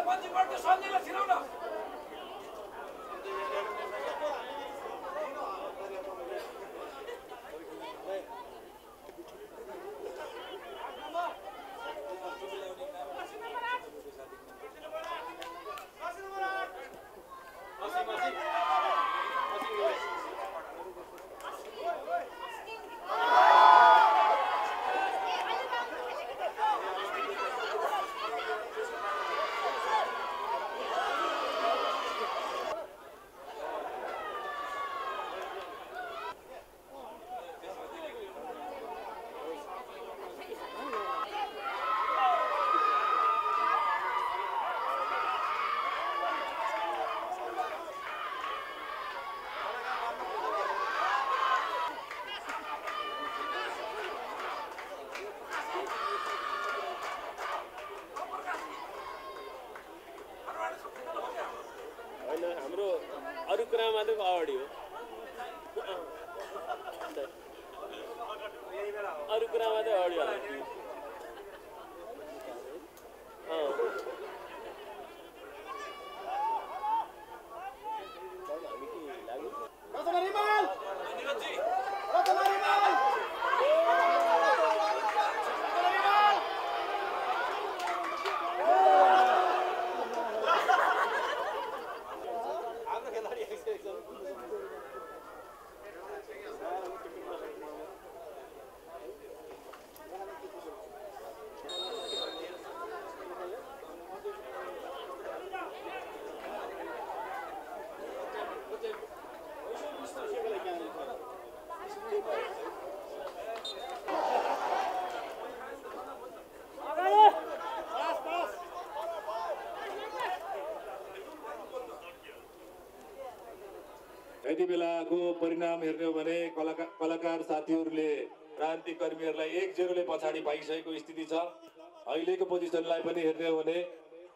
यति बेलाको परिणाम हेर्ने हो भने कलाकार साथीहरूले क्रान्तिकर्मीहरूलाई 1-0 ले पछाडि पाइसकेको स्थिति छ। अहिलेको पोजिसनलाई पनि हेर्ने हो भने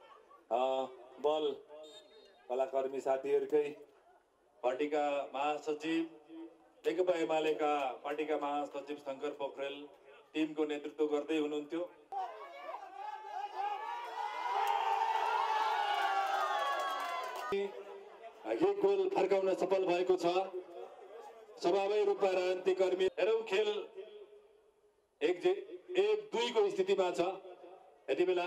बल कलाकर्मी साथीहरूकै पार्टीका महासचिव नेकपा एमालेका पार्टीका महासचिव शंकर पोखरेल टिमको नेतृत्व गर्दै हुनुहुन्थ्यो। एक गोल फर्काउन सफल भएको छ। स्वाभाविक रूपमा क्रान्तिकर्मी हेरौं खेल 1-2 को स्थितिमा छ। यति बेला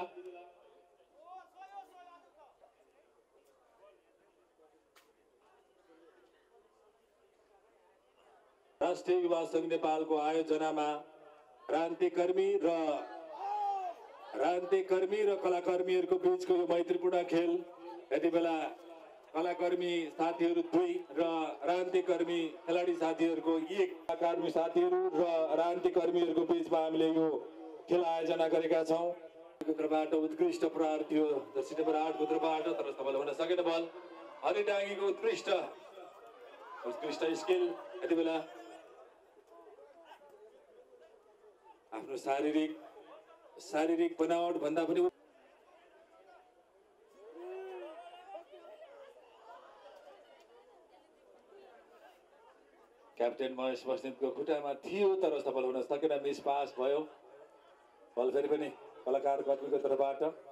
राष्ट्रिय युवा संघ नेपालको आयोजनामा क्रान्तिकर्मी र कलाकर्मीहरूको बीचको यो मैत्रीपूर्ण खेल यति बेला कलाकर्मी साथीहरू 2 र क्रान्तिकर्मी खेलाडी साथीहरूको 1 कलाकर्मी साथीहरू र क्रान्तिकर्मीहरूको बीचमा हामीले यो खेल आयोजना गरेका छौं। तर्फबाट उत्कृष्ट प्रहार थियो जर्सी नम्बर 8 को तर्फबाट, तर सफल हुन सकेन बल। हरिडाङ्गीको उत्कृष्ट स्किल यति बेला आफ्नो शारीरिक बनावट भन्दा पनि क्याप्टेन महेश बस्नेतको खुट्टामा थियो तर सफल हुन सकेन, मिस पास भयो। बल फेरि पनि कलाकार कर्मीको तर्फबाट